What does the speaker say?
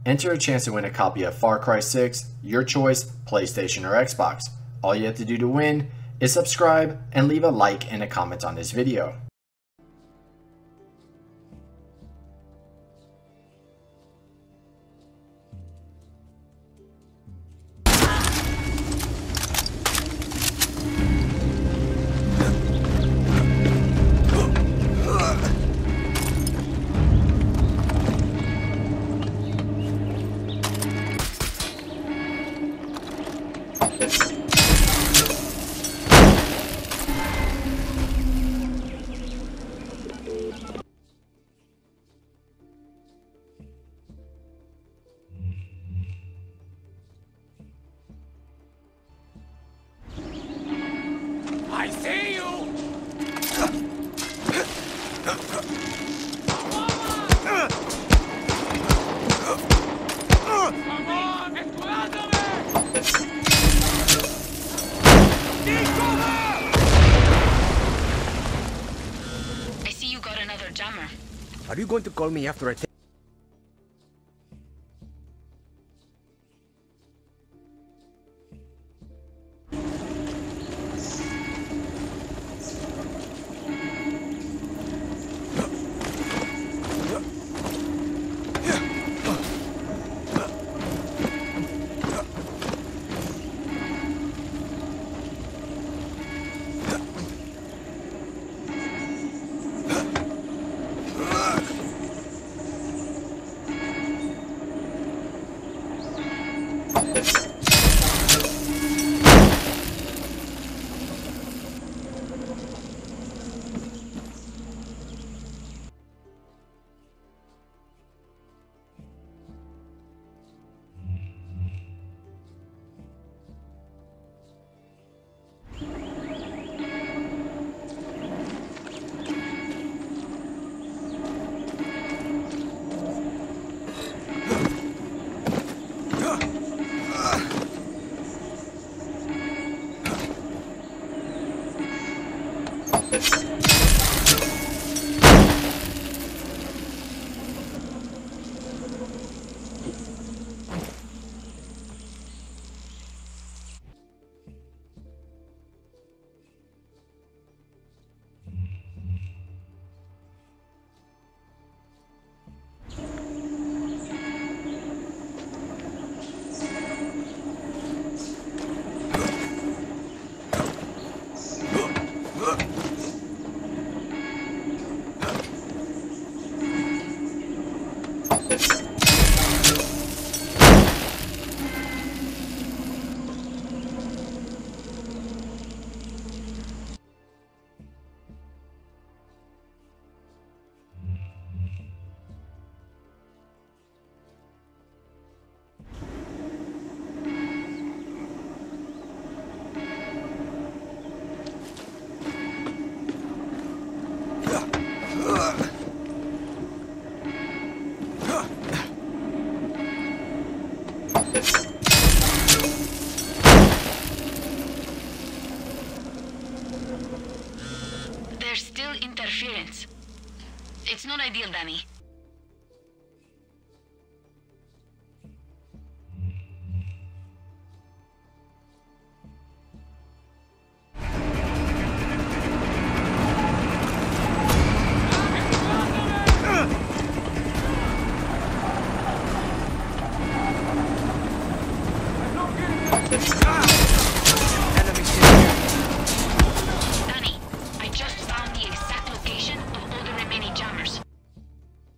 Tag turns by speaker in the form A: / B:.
A: Enter a chance to win a copy of Far Cry 6, your choice, PlayStation or Xbox. All you have to do to win is subscribe and leave a like and a comment on this video.
B: I see you! Come on, escudándome!
C: I see you got another jammer.
D: Are you going to call me after I take...
C: There's still interference. It's not ideal, Danny. Danny, I just found the exact location of all the remaining jammers.